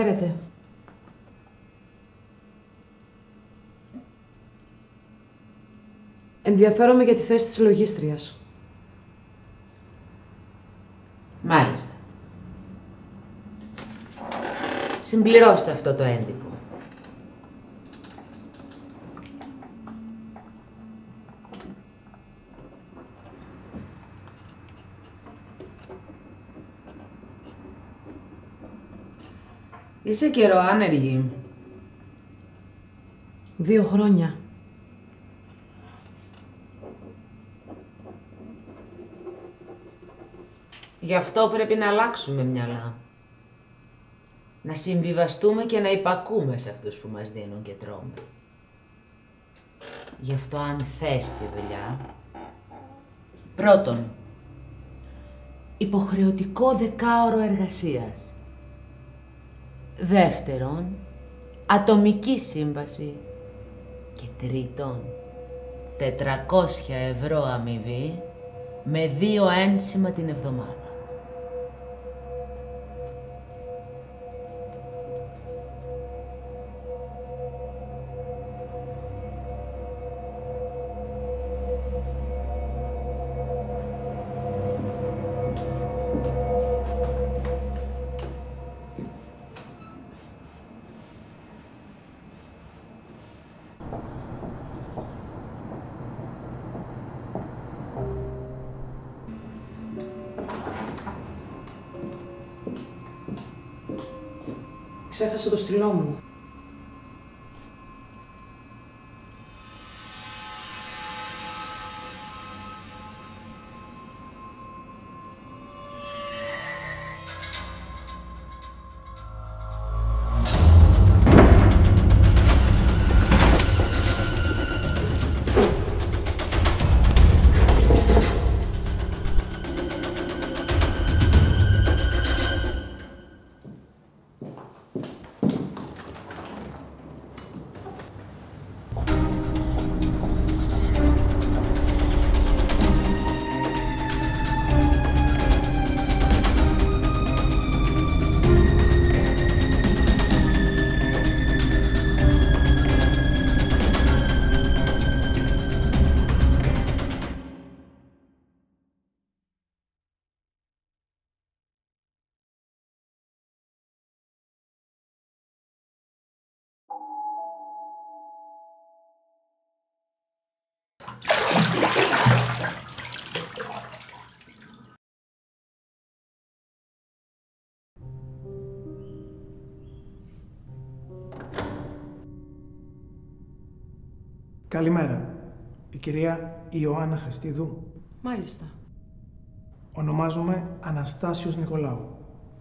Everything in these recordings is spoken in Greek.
Χαίρετε. Ενδιαφέρομαι για τη θέση της λογίστριας. Μάλιστα. Συμπληρώστε αυτό το έντυπο. Είσαι καιρό άνεργη. 2 χρόνια. Γι' αυτό πρέπει να αλλάξουμε μυαλά. Να συμβιβαστούμε και να υπακούμε σε αυτούς που μας δίνουν και τρώμε. Γι' αυτό αν θες τη δουλειά, πρώτον, υποχρεωτικό 10ωρο εργασίας. Δεύτερον, ατομική σύμβαση. Και τρίτον, 400 ευρώ αμοιβή με 2 ένσημα την εβδομάδα. Ξέχασα το στυλό μου. Καλημέρα. Η κυρία Ιωάννα Χριστίδου. Μάλιστα. Ονομάζομαι Αναστάσιος Νικολάου.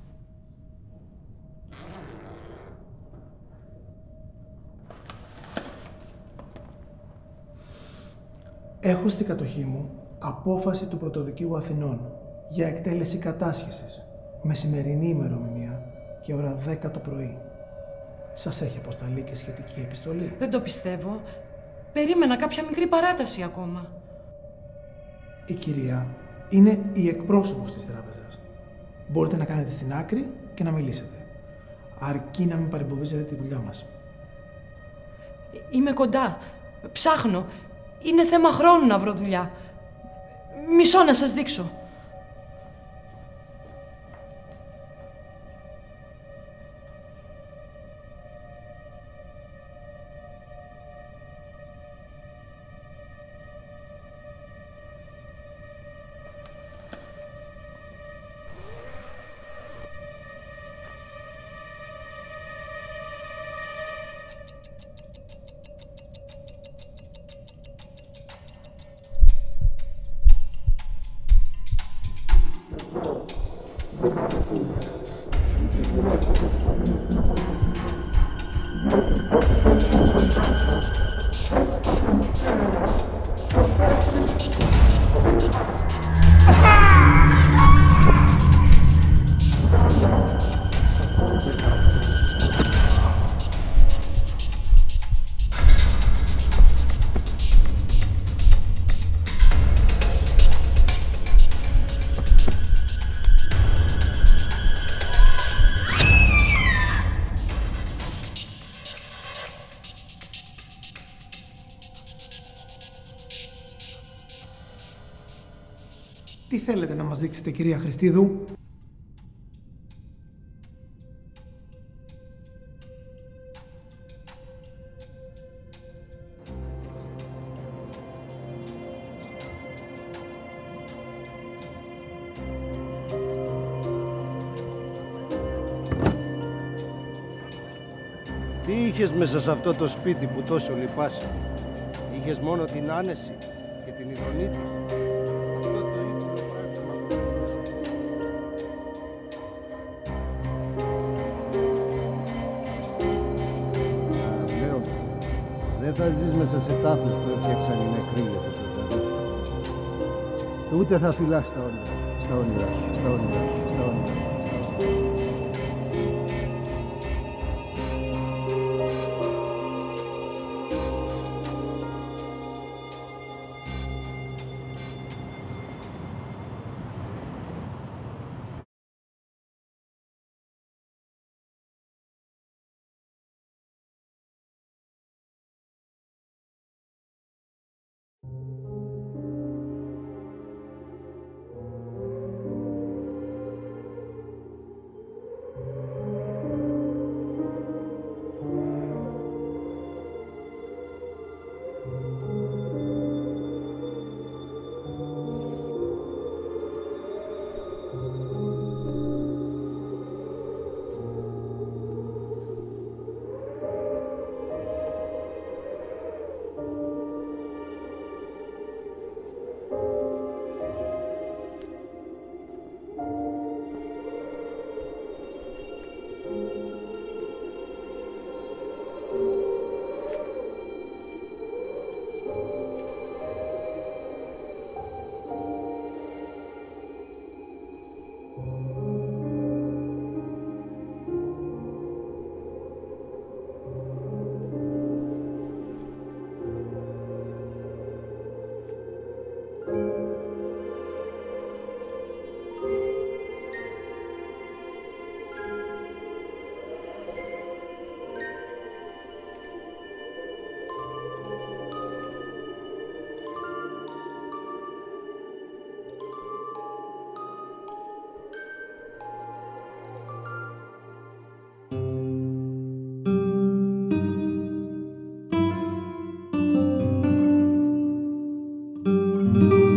Έχω στην κατοχή μου απόφαση του Πρωτοδικείου Αθηνών για εκτέλεση κατάσχεσης με σημερινή ημερομηνία και ώρα 10 το πρωί. Σας έχει αποσταλεί και σχετική επιστολή? Δεν το πιστεύω. Περίμενα κάποια μικρή παράταση ακόμα. Η κυρία είναι η εκπρόσωπος της τράπεζας. Μπορείτε να κάνετε στην άκρη και να μιλήσετε. Αρκεί να μην παρεμποδίζετε τη δουλειά μας. Είμαι κοντά. Ψάχνω. Είναι θέμα χρόνου να βρω δουλειά. Μισό να σας δείξω. Τι θέλετε να μας δείξετε, κυρία Χριστίδου? Τι είχες μέσα σε αυτό το σπίτι που τόσο λυπάσαι? Είχες μόνο την άνεση και την ειδονή της. Αυτό το ύπνο πράγμα. Λέω, δεν θα ζεις μέσα σε τάφους που έφτιαξαν οι νεκροί για το ζωντανό. Ούτε θα φυλάς στα όνειρα σου, στα όνειρα σου, στα όνειρα σου, στα όνειρα σου. Thank you.